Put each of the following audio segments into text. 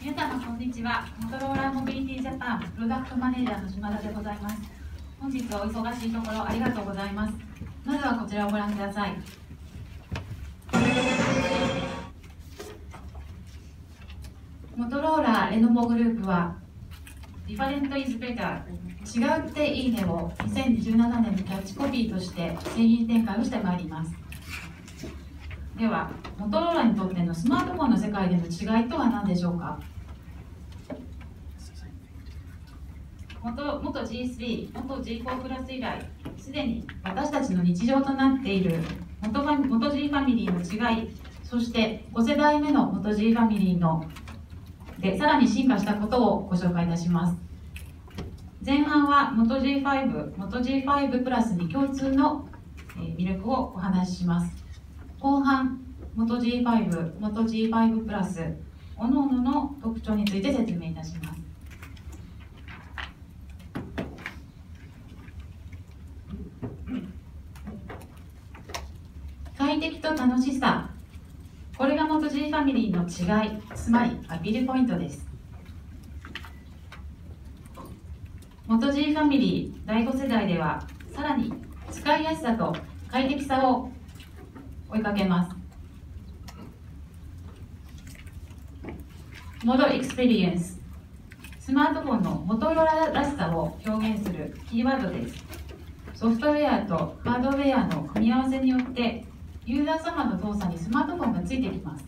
皆様こんにちは。モトローラーモビリティジャパンプロダクトマネージャーの島田でございます。本日はお忙しいところありがとうございます。まずはこちらをご覧ください。モトローラレノボグループはディファレントイズベター、違うっていいねを2017年のキャッチコピーとして製品展開をしてまいります。では、モトローラにとってのスマートフォンの世界での違いとは何でしょうか。元 G3、元 G4 プラス以来、すでに私たちの日常となっている元 G ファミリーの違い、そして5世代目の元 G ファミリーのでさらに進化したことをご紹介いたします。前半は元 G5、元 G5 プラスに共通の魅力をお話しします。後半、元 G5、元 G5 プラス、各々の特徴について説明いたします。快適と楽しさ、これが元 G ファミリーの違い、つまりアピールポイントです。元 G ファミリー第5世代では、さらに使いやすさと快適さを追いかけます。モドエクスペリエンス、スマートフォンのモトローラらしさを表現するキーワードです。ソフトウェアとハードウェアの組み合わせによってユーザー様の動作にスマートフォンがついてきます。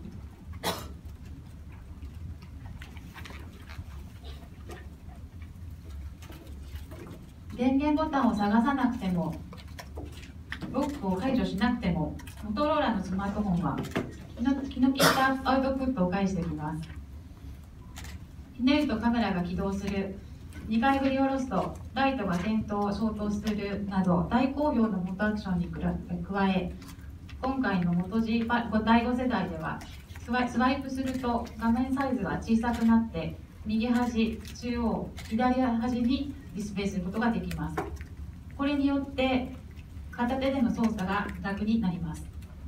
電源ボタンを探さなくても、ロックを解除しなくても、モトローラのスマートフォンは気の利いたアウトプットを返してきます。ひねるとカメラが起動する、2回振り下ろすとライトが点灯消灯するなど大好評のモトアクションに加え、今回の元 G 第5世代ではスワイプすると画面サイズが小さくなって右端、中央、左端にディスプレイすることができます。これによって片手での操作が楽になります。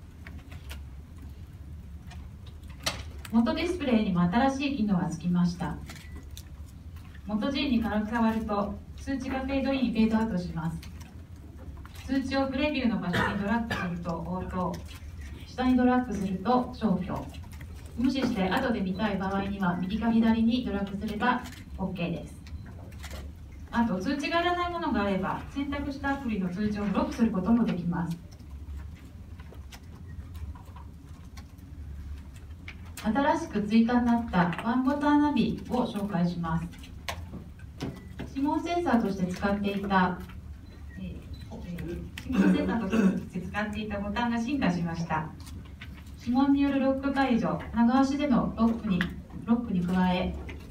元ディスプレイにも新しい機能がつきました。元 G に軽く触ると通知がフェードイン、フェードアウトします。通知をプレビューの場所にドラッグすると応答、下にドラッグすると消去、無視して後で見たい場合には右か左にドラッグすれば OK です。あと通知がいらないものがあれば選択したアプリの通知をブロックすることもできます。新しく追加になったワンボタンナビを紹介します。指紋センサーとして使っていたボタンが進化しました。指紋によるロック解除、長押しでのロックに加え、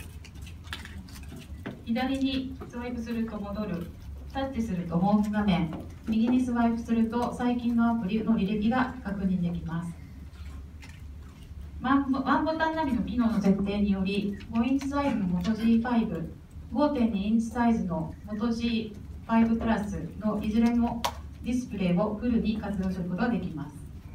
左にスワイプすると戻る、タッチするとホーム画面、右にスワイプすると最近のアプリの履歴が確認できます。ワンボタンナビの機能の設定により、5インチサイズの元 G5、5.2 インチサイズの元 G5 プラスのいずれもディスプレイをフルに活用することができます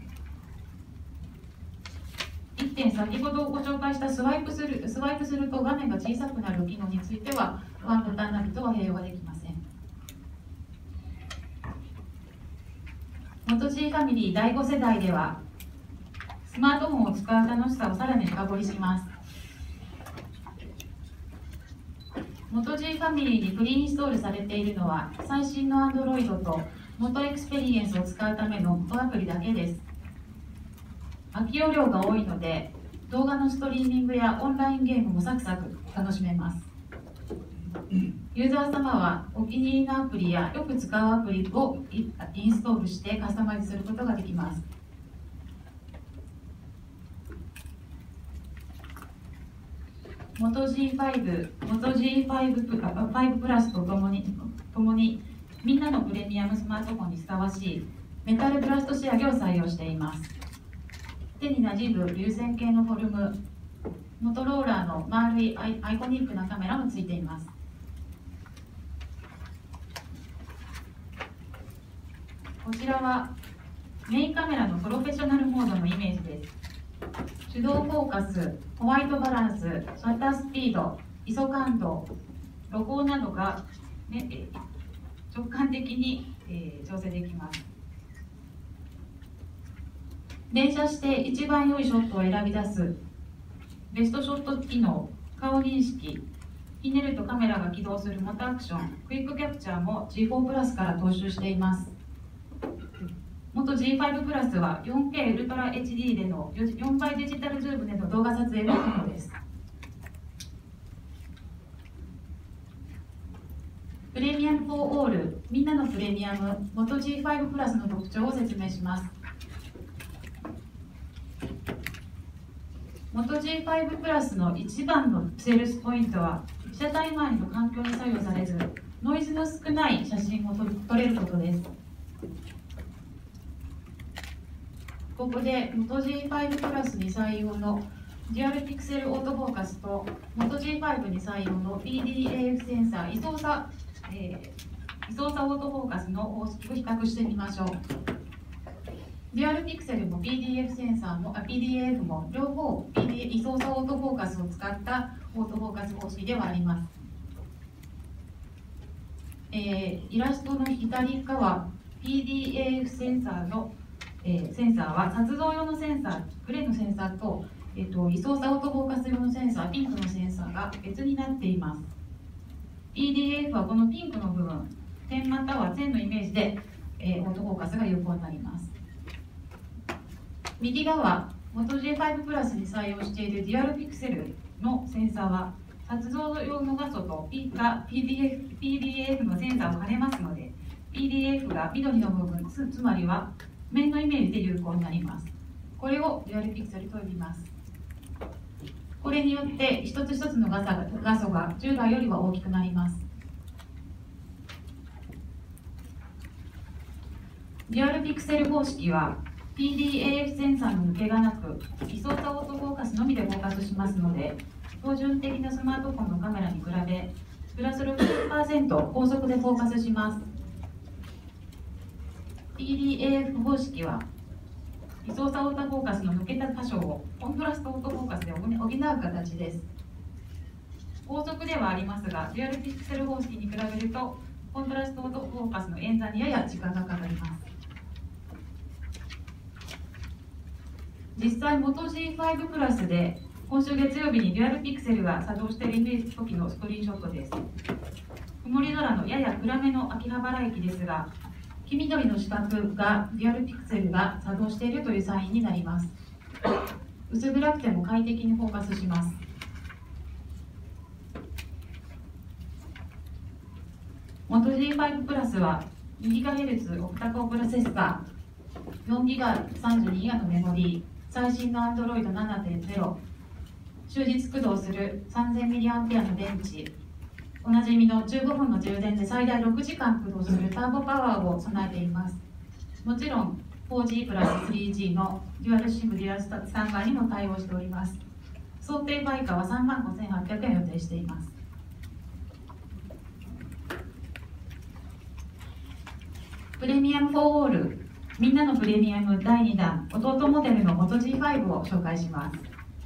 。1点先ほどご紹介したスワイプすると画面が小さくなる機能については、ワンボタンナビとは併用ができません。元 G ファミリー第5世代では、スマートフォンを使う楽しさをさらに深掘りします。元 G ファミリーにプリインストールされているのは、最新の Android と元エクスペリエンスを使うための元アプリだけです。空き容量が多いので、動画のストリーミングやオンラインゲームもサクサク楽しめます。ユーザー様はお気に入りのアプリやよく使うアプリをインストールしてカスタマイズすることができます。元 G5、元 G5 プラスとともにみんなのプレミアムスマートフォンにふさわしいメタルブラスト仕上げを採用しています。手になじむ流線形のフォルム、モトローラーの丸いアイコニックなカメラもついています。こちらはメインカメラのプロフェッショナルモードのイメージです。 手動フォーカス、ホワイトバランス、シャッタースピード、ISO感度、露光などが、ね、直感的に、調整できます。連写して一番良いショットを選び出すベストショット機能、顔認識、ひねるとカメラが起動するモーターアクション、クイックキャプチャーも G4 プラスから踏襲しています。元 G5 プラスは 4K ウルトラ HD での4倍デジタルズームでの動画撮影が可能です。プレミアムフォーオール、みんなのプレミアム、元 G5 プラスの特徴を説明します。元 G5 プラスの一番のセールスポイントは、被写体周りの環境に左右されず、ノイズの少ない写真を撮れることです。ここで元 G5 プラスに採用のデュアルピクセルオートフォーカスと元 G5 に採用の PDAF センサー、位相差オートフォーカスの方式を比較してみましょう。デュアルピクセルも PDF センサーも PDF も両方位相差オートフォーカスを使ったオートフォーカス方式ではあります。イラストの左側 PDAF センサーのセンサーは撮像用のセンサー、グレーのセンサーと、位相差オートフォーカス用のセンサー、ピンクのセンサーが別になっています。PDF はこのピンクの部分、点または線のイメージで、オートフォーカスが有効になります。右側、元 J5 プラスに採用しているデュアルピクセルのセンサーは、撮像用の画素と PDF のセンサーを兼ねますので、PDF が緑の部分、つまりは面のイメージで有効になります。これをデュアルピクセルと呼びます。これによって一つ一つの画素が従来よりは大きくなります。デュアルピクセル方式は PDAF センサーの抜けがなく、位相差オートフォーカスのみでフォーカスしますので、標準的なスマートフォンのカメラに比べ、プラス 60% 高速でフォーカスします。PDAF 方式は、位相差オートフォーカスの抜けた箇所をコントラストオートフォーカスで補う形です。高速ではありますが、デュアルピクセル方式に比べると、コントラストオートフォーカスの演算にやや時間がかかります。実際、元 G5 プラスで今週月曜日にデュアルピクセルが作動している時のスクリーンショットです。曇り空のやや暗めの秋葉原駅ですが、黄緑の四角がデュアルピクセルが作動しているというサインになります。薄暗くても快適にフォーカスします。元 G5 プラスは 2GHz オクタコープロセッサー、4GB、32GB のメモリー、最新の Android 7.0、終日駆動する 3000mAh の電池、おなじみの15分の充電で最大6時間駆動するターボパワーを備えています。もちろん 4G プラス 3G のデュアルシムデュアルスタンバーにも対応しております。想定売価は35,800円予定しています。プレミアムフォーオール、みんなのプレミアム第2弾、弟モデルの元 G5 を紹介します。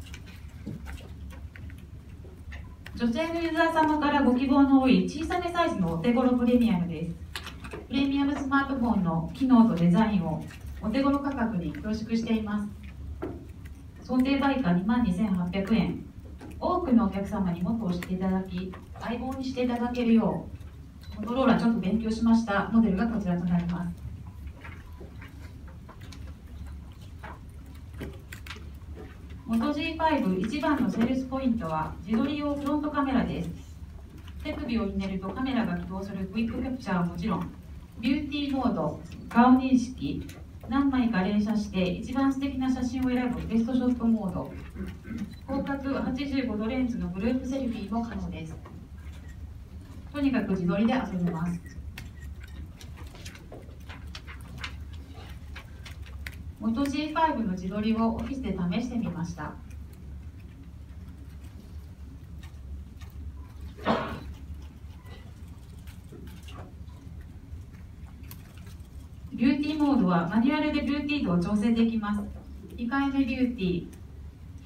女性のユーザー様からご希望の多い小さめサイズのお手頃プレミアムです。プレミアムスマートフォンの機能とデザインをお手頃価格に凝縮しています。想定売価22,800円。多くのお客様にも通していただき、相棒にしていただけるよう、モトローラちょっと勉強しましたモデルがこちらとなります。元 G5 一番のセールスポイントは自撮り用フロントカメラです。手首をひねるとカメラが起動するクイックキャプチャーはもちろん、ビューティーモード、顔認識、何枚か連写して一番素敵な写真を選ぶベストショットモード、広角85度レンズのグループセルフィーも可能です。とにかく自撮りで遊べます。元 G5 の自撮りをオフィスで試してみました。ビューティーモードはマニュアルでビューティー度を調整できます。控えめビューティー、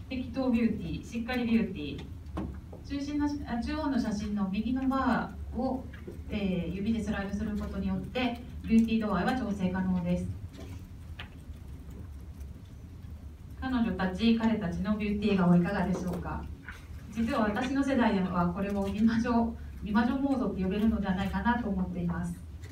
適当ビューティー、しっかりビューティー。中央の写真の右のバーを、指でスライドすることによってビューティー度合いは調整可能です。彼女たち、彼たちのビューティー顔いかがでしょうか。実は私の世代ではこれを美魔女モードって呼べるのではないかなと思っています。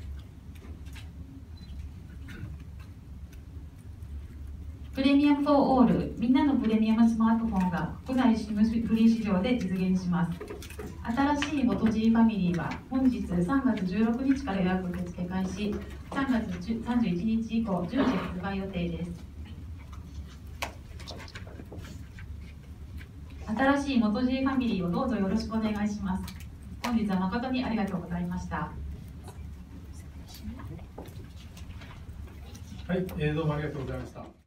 プレミアムフォーオール、みんなのプレミアムスマートフォンが国内 SIM フリー市場で実現します。新しい元 G ファミリーは本日3月16日から予約受付開始、3月31日以降順次発売予定です。新しい元 G ファミリーをどうぞよろしくお願いします。本日は誠にありがとうございました。 はい、どうもありがとうございました。